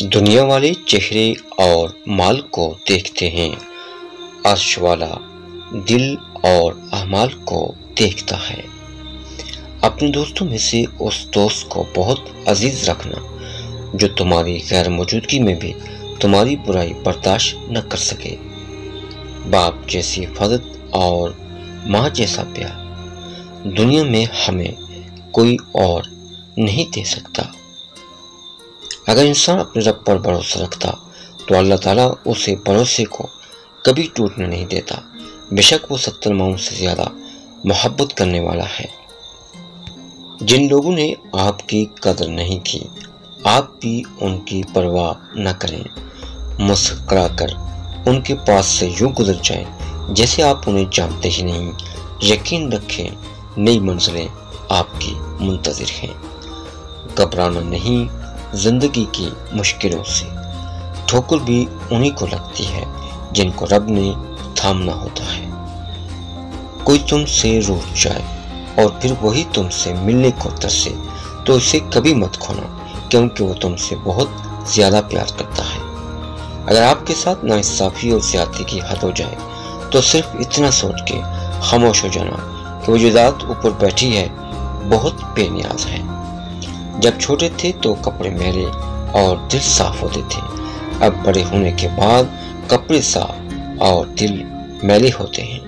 دنیا والے چہرے اور مال کو دیکھتے ہیں، عرش والا دل اور اعمال کو دیکھتا ہے۔ اپنے دوستوں میں سے اس دوست کو بہت عزیز رکھنا جو تمہاری غیر موجودگی میں بھی تمہاری برائی برداشت نہ کر سکے۔ باپ جیسی فضل اور ماں جیسا پیار دنیا میں ہمیں کوئی اور نہیں دے سکتا۔ اگر انسان اپنے رب پر بھروسہ رکھتا تو اللہ تعالیٰ اسے بھروسے کو کبھی ٹوٹنے نہیں دیتا، بے شک وہ 70 ماؤں سے زیادہ محبت کرنے والا ہے۔ جن لوگوں نے آپ کی قدر نہیں کی، آپ بھی ان کی پرواہ نہ کریں، مسکرا کر ان کے پاس سے یوں گزر جائیں جیسے آپ انہیں جانتے ہی نہیں۔ یقین رکھیں نئی منزلیں آپ کی منتظر ہیں۔ گھبرانا نہیں زندگی کی مشکلوں سے، ٹھوکر بھی انہی کو لگتی ہے جن کو رب نے تھامنا ہوتا ہے۔ کوئی تم سے روٹھ جائے اور پھر وہی تم سے ملنے کو ترسے تو اسے کبھی مت کھونا، کیونکہ وہ تم سے بہت زیادہ پیار کرتا ہے۔ اگر آپ کے ساتھ ناانصافی اور زیادتی کی حد ہو جائے تو صرف اتنا سوچ کے خاموش ہو جانا کہ وہ جو ذات اوپر بیٹھی ہے بہت بے نیاز ہے۔ جب چھوٹے تھے تو کپڑے میلے اور دل صاف ہوتے تھے، اب بڑے ہونے کے بعد کپڑے صاف اور دل میلے ہوتے ہیں۔